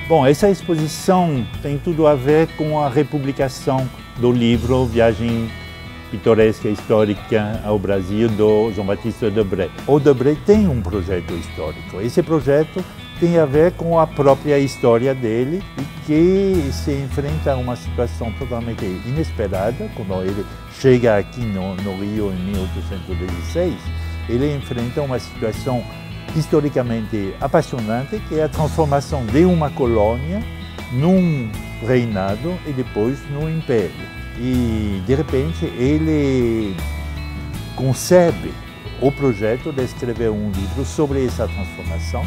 Bom, essa exposição tem tudo a ver com a republicação do livro Viagem Pitoresca Histórica ao Brasil, do João Batista Debré. O Debré tem um projeto histórico. Esse projeto tem a ver com a própria história dele e que se enfrenta a uma situação totalmente inesperada. Quando ele chega aqui no Rio em 1816, ele enfrenta uma situação historicamente apaixonante, que é a transformação de uma colônia num reinado e depois num império. E, de repente, ele concebe o projeto de escrever um livro sobre essa transformação.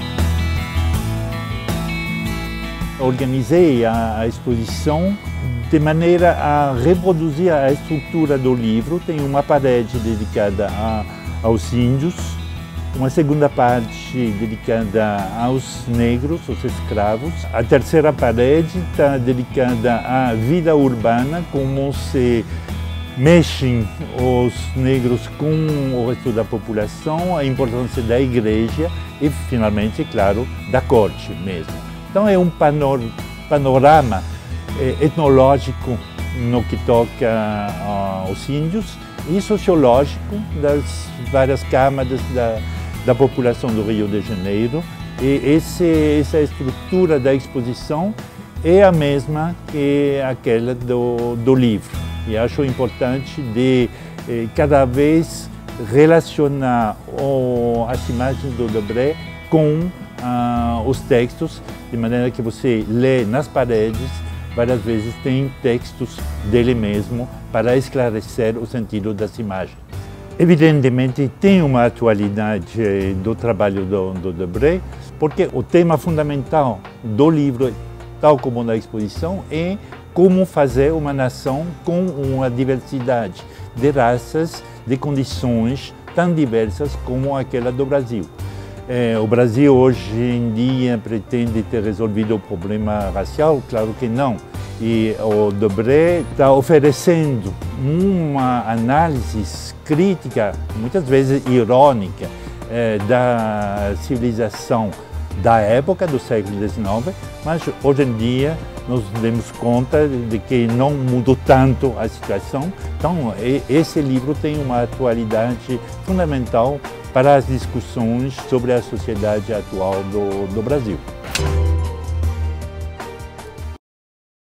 Organizei a exposição de maneira a reproduzir a estrutura do livro. Tem uma parede dedicada aos índios, uma segunda parte dedicada aos negros, aos escravos. A terceira parede está dedicada à vida urbana, como se mexem os negros com o resto da população, a importância da igreja e, finalmente, claro, da corte mesmo. Então é um panorama etnológico no que toca aos índios e sociológico das várias camadas da população do Rio de Janeiro. E essa estrutura da exposição é a mesma que aquela do livro. E acho importante de cada vez relacionar as imagens do Debré com os textos, de maneira que você lê nas paredes, várias vezes tem textos dele mesmo para esclarecer o sentido das imagens. Evidentemente tem uma atualidade do trabalho do Debré, porque o tema fundamental do livro, tal como na exposição, é como fazer uma nação com uma diversidade de raças, de condições tão diversas como aquela do Brasil. O Brasil hoje em dia pretende ter resolvido o problema racial? Claro que não. E o Debré está oferecendo uma análise crítica, muitas vezes irônica, da civilização da época do século XIX, mas hoje em dia nós damos conta de que não mudou tanto a situação. Então, esse livro tem uma atualidade fundamental para as discussões sobre a sociedade atual do Brasil.